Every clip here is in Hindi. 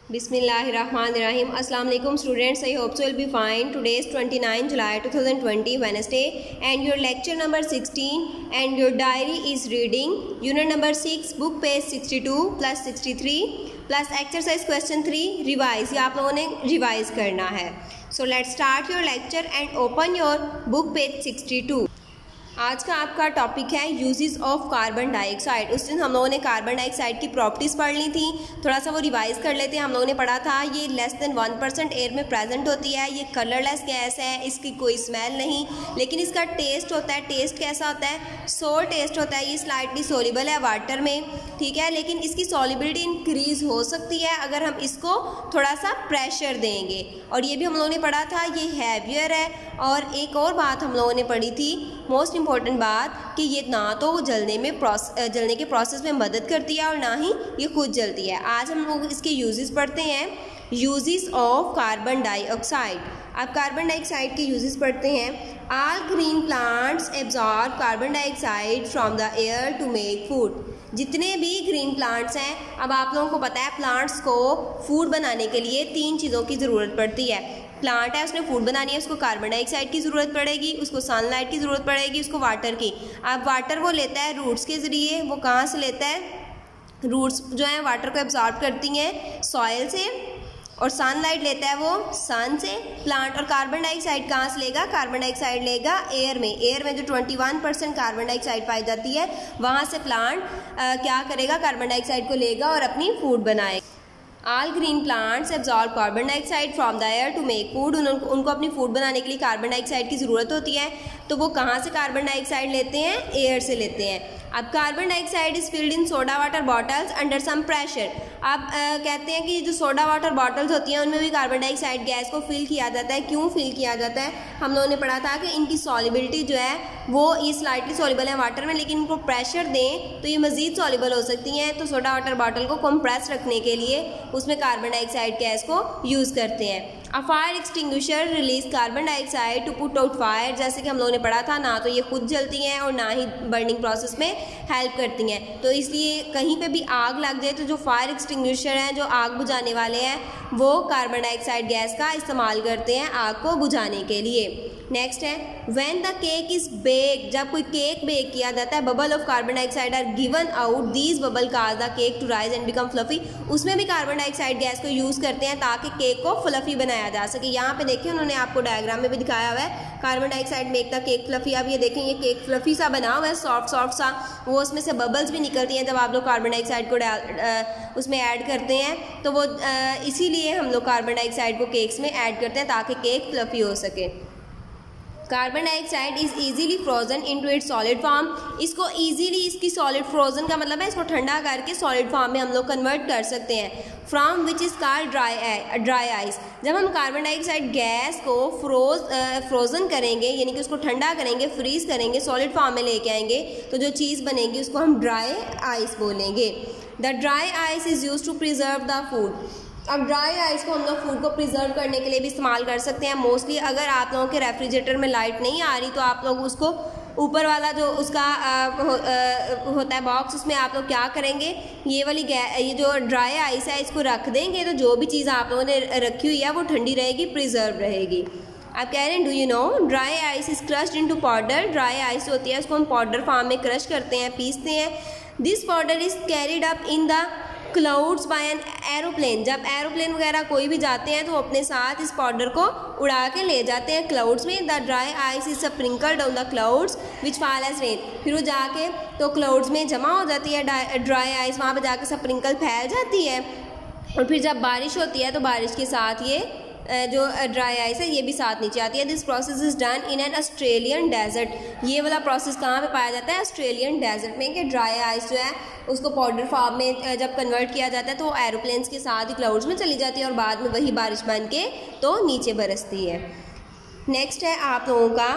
Bismillahirrahmanirrahim. Assalamu alaikum students. I hope so you'll be fine. Today is 29 July 2020 Wednesday and your lecture number 16 and your diary is reading unit number 6 book page 62 plus 63 plus exercise question 3 revise. ये आप लोगों ने revise करना है. So let's start your lecture and open your book page 62. आज का आपका टॉपिक है यूजेस ऑफ कार्बन डाइऑक्साइड. उस दिन हम लोगों ने कार्बन डाइऑक्साइड की प्रॉपर्टीज़ पढ़ ली थी. थोड़ा सा वो रिवाइज कर लेते हैं. हम लोगों ने पढ़ा था ये लेस देन 1% एयर में प्रेजेंट होती है. ये कलरलेस गैस है, इसकी कोई स्मेल नहीं, लेकिन इसका टेस्ट होता है. टेस्ट कैसा होता है? सोर टेस्ट होता है. ये स्लाइटली सोल्यूबल है वाटर में, ठीक है, लेकिन इसकी सॉल्युबिलिटी इंक्रीज हो सकती है अगर हम इसको थोड़ा सा प्रेशर देंगे. और ये भी हम लोगों ने पढ़ा था ये हैवियर है. और एक और बात हम लोगों ने पढ़ी थी, मोस्ट इम्पॉर्टेंट बात, कि ये ना तो जलने के प्रोसेस में मदद करती है और ना ही ये खुद जलती है. आज हम लोग इसके यूजेस पढ़ते हैं. Uses of carbon dioxide. आप कार्बन डाइऑक्साइड के यूजेस पढ़ते हैं. All green plants absorb carbon dioxide from the air to make food. जितने भी ग्रीन प्लांट्स हैं, अब आप लोगों को पता है प्लांट्स को फूड बनाने के लिए 3 चीज़ों की ज़रूरत पड़ती है. प्लांट है, उसने फूड बनानी है, उसको कार्बन डाइऑक्साइड की ज़रूरत पड़ेगी, उसको सनलाइट की ज़रूरत पड़ेगी, उसको वाटर की. अब वाटर वो लेता है रूट्स के ज़रिए. वो कहाँ से लेता है? रूट्स जो है वाटर को एब्जॉर्ब करती हैं सॉइल से, और सनलाइट लेता है वो सन से. प्लांट और कार्बन डाइऑक्साइड कहाँ से लेगा? कार्बन डाइऑक्साइड लेगा एयर में. एयर में जो 21% कार्बन डाइऑक्साइड पाई जाती है, वहाँ से प्लांट क्या करेगा? कार्बन डाइऑक्साइड को लेगा और अपनी फूड बनाएगा. All green plants absorb carbon dioxide from the air to make food. उनको अपनी फूड बनाने के लिए कार्बन डाइऑक्साइड की ज़रूरत होती है. तो वो कहाँ से कार्बन डाइऑक्साइड लेते हैं? एयर से लेते हैं. अब carbon dioxide is filled in soda water bottles under some pressure. आप कहते हैं कि जो सोडा वाटर बॉटल्स होती हैं उनमें भी कार्बन डाइऑक्साइड गैस को फिल किया जाता है. क्यों फिल किया जाता है? हम लोगों ने पढ़ा था कि इनकी सॉल्युबिलिटी जो है वो ये स्लाइटली सॉल्युबल है वाटर में, लेकिन इनको प्रेशर दें तो ये मज़ीद सॉल्युबल हो सकती हैं. तो सोडा वाटर बॉटल को कंप्रेस रखने के लिए उसमें कार्बन डाइऑक्साइड गैस को यूज़ करते हैं. A fire extinguisher release carbon dioxide to put out fire. जैसे कि हम लोगों ने पढ़ा था, ना तो ये खुद जलती हैं और ना ही बर्निंग प्रोसेस में हेल्प करती हैं. तो इसलिए कहीं पे भी आग लग जाए तो जो फायर एक्सटिंग्विशर हैं, जो आग बुझाने वाले हैं, वो कार्बन डाइऑक्साइड गैस का इस्तेमाल करते हैं आग को बुझाने के लिए. नेक्स्ट है when the cake is bake. जब कोई केक बेक किया जाता है, bubble of carbon dioxide are given out. These bubble cause the cake to rise and become fluffy. उसमें भी कार्बन डाइऑक्साइड गैस को यूज़ करते हैं ताकि केक को फ्लफी बनाया जा सके. यहाँ पे देखिए उन्होंने आपको डायग्राम में भी दिखाया हुआ है, carbon dioxide make the cake fluffy. अब ये देखें, ये केक फ्लफी सा बना हुआ है, सॉफ्ट सॉफ्ट सा. वो उसमें से बबल्स भी निकलती हैं जब आप लोग कार्बन डाइऑक्साइड को उसमें ऐड करते हैं. तो वो इसीलिए हम लोग कार्बन डाइऑक्साइड को केक्स में ऐड करते हैं ताकि केक फ्लफी हो सके. Carbon dioxide is easily frozen into its solid form. इसको ईजीली, इसकी सॉलिड फ्रोजन का मतलब है इसको ठंडा करके सॉलिड फॉर्म में हम लोग कन्वर्ट कर सकते हैं. From which is called dry ice. जब हम कार्बन डाइऑक्साइड गैस को फ्रोजन करेंगे, यानी कि उसको ठंडा करेंगे, फ्रीज करेंगे, सॉलिड फॉर्म में लेके आएंगे, तो जो चीज़ बनेगी उसको हम ड्राई आइस बोलेंगे. The dry ice is use to preserve the food. अब ड्राई आइस को हम लोग फूड को प्रिजर्व करने के लिए भी इस्तेमाल कर सकते हैं. मोस्टली अगर आप लोगों के रेफ्रिजरेटर में लाइट नहीं आ रही तो आप लोग उसको ऊपर वाला जो उसका होता है बॉक्स, उसमें आप लोग क्या करेंगे, ये जो ड्राई आइस है इसको रख देंगे. तो जो भी चीज़ आप लोगों ने रखी हुई है वो ठंडी रहेगी, प्रिजर्व रहेगी. आप कह रहे हैं do you know dry ice is crushed into powder. Dry ice होती है उसको हम पाउडर फॉर्म में क्रश करते हैं, पीसते हैं. This powder is carried up in the clouds by an aeroplane. जब एरोप्लेन वगैरह कोई भी जाते हैं तो अपने साथ इस पाउडर को उड़ा के ले जाते हैं क्लाउड्स में. The dry ice is sprinkled on the clouds which fall as rain. फिर वो जाके तो क्लाउड्स में जमा हो जाती है ड्राई आइस, वहाँ पे जाके स्प्रिंकल फैल जाती है. और फिर जब बारिश होती है तो बारिश के साथ ये जो ड्राई आइस है ये भी साथ नीचे आती है. This process is done in an Australian desert. ये वाला प्रोसेस कहाँ पे पाया जाता है? ऑस्ट्रेलियन डेजर्ट में. कि ड्राई आइस जो है उसको पाउडर फॉर्म में जब कन्वर्ट किया जाता है तो एरोप्लेन्स के साथ ही क्लाउड्स में चली जाती है और बाद में वही बारिश बन के तो नीचे बरसती है. नेक्स्ट है आप लोगों का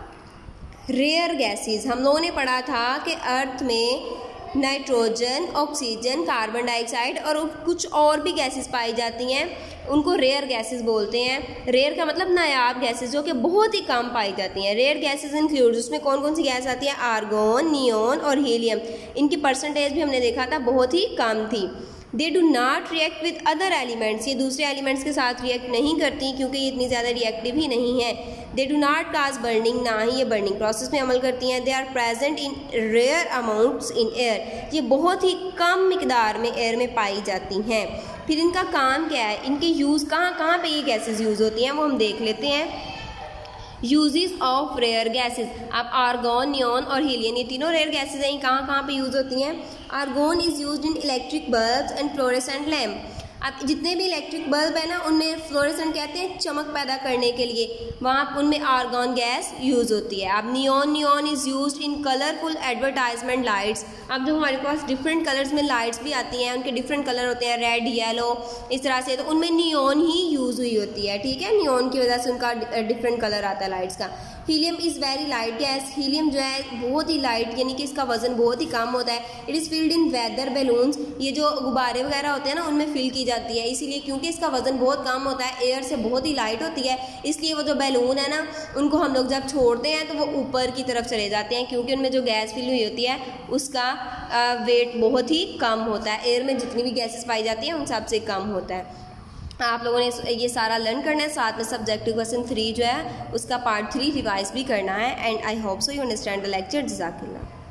रेयर गैसेस. हम लोगों ने पढ़ा था कि अर्थ में नाइट्रोजन, ऑक्सीजन, कार्बन डाइऑक्साइड और कुछ और भी गैसेस पाई जाती हैं. उनको रेयर गैसेस बोलते हैं. रेयर का मतलब नायाब गैसेस, जो कि बहुत ही कम पाई जाती हैं. रेयर गैसेस इंक्लूड, उसमें कौन कौन सी गैस आती है? आर्गोन, नियोन और हीलियम. इनकी परसेंटेज भी हमने देखा था बहुत ही कम थी. They do not react with other elements, ये दूसरे एलिमेंट्स के साथ रिएक्ट नहीं करती क्योंकि ये इतनी ज़्यादा रिएक्टिव ही नहीं है। They do not cause burning, ना ही ये बर्निंग प्रोसेस में अमल करती हैं। They are present in rare amounts in air, ये बहुत ही कम मिकदार में एयर में पाई जाती हैं। फिर इनका काम क्या है, इनके यूज़ कहाँ कहाँ पे ये गैसेस यूज़ होती हैं वो हम देख लेते हैं। यूजेस ऑफ रेयर गैसेस, अब आर्गॉन, नियॉन और हीलियम, ये तीनों रेयर गैसेस हैं, कहाँ कहाँ पे यूज़ होती हैं। Argon is used in electric bulbs and fluorescent lamp, अब जितने भी इलेक्ट्रिक बल्ब है ना उनमें फ्लोरेसेंट कहते हैं चमक पैदा करने के लिए, वहाँ उनमें आर्गॉन गैस यूज़ होती है। अब neon is used in colourful advertisement lights, अब जो हमारे पास डिफरेंट कलर्स में लाइट्स भी आती हैं, उनके डिफरेंट कलर होते हैं, रेड, येलो, इस तरह से, तो उनमें नियॉन ही यूज़ हुई होती है, ठीक है, नियॉन की वजह से उनका डिफरेंट कलर आता है लाइट्स का। Helium is very light gas, helium जो है बहुत ही लाइट, यानी कि इसका वजन बहुत ही कम होता है। It is filled in weather balloons, ये जो गुब्बारे वगैरह होते हैं ना उनमें फिल की जाती है, इसीलिए क्योंकि इसका वजन बहुत कम होता है, एयर से बहुत ही लाइट होती है, इसलिए वो जो बैलून है ना उनको हम लोग जब छोड़ते हैं तो वो ऊपर की तरफ चले जाते हैं, क्योंकि उनमें जो गैस फिल हुई होती है उसका वेट बहुत ही कम होता है, एयर में जितनी भी गैसेस पाई जाती हैं उन सबसे कम होता है। आप लोगों ने ये सारा लर्न करना है, साथ में सब्जेक्टिव क्वेश्चन 3 जो है उसका पार्ट 3 रिवाइज भी करना है। And I hope so you understand the lecture. जज़ाकल्लाह।